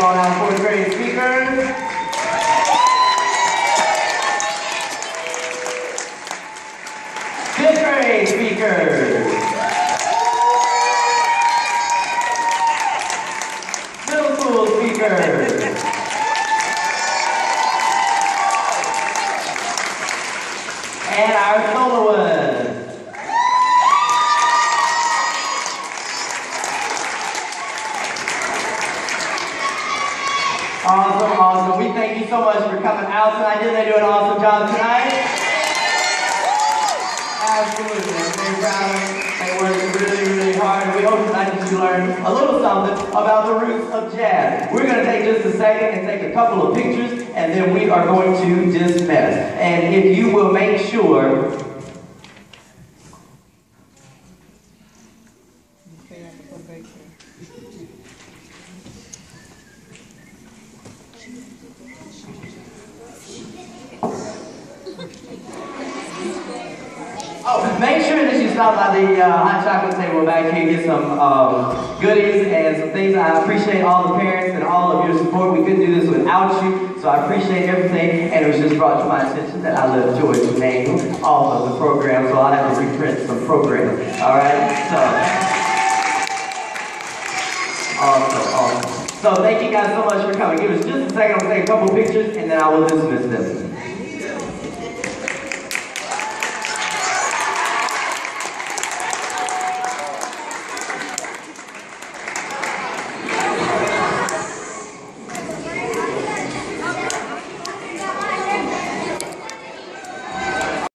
on out fourth grade speakers. Fifth grade speakers. Middle school speakers. And our soloists. Awesome, awesome. We thank you so much for coming out tonight. Didn't they do an awesome job tonight? Absolutely. I'm very proud of them. They worked really, really hard. And we hope tonight that you learned a little something about the roots of jazz. We're going to take just a second and take a couple of pictures, and then we are going to dismiss. And if you will make sure... Oh, make sure that you stop by the hot chocolate table back here, get some goodies and some things. I appreciate all the parents and all of your support. We couldn't do this without you, so I appreciate everything. And it was just brought to my attention that I left Joy's name off of the program, so I'll have to reprint some programs. All right? So, awesome. So thank you guys so much for coming. Give us just a second. I'll take a couple pictures, and then I will dismiss them.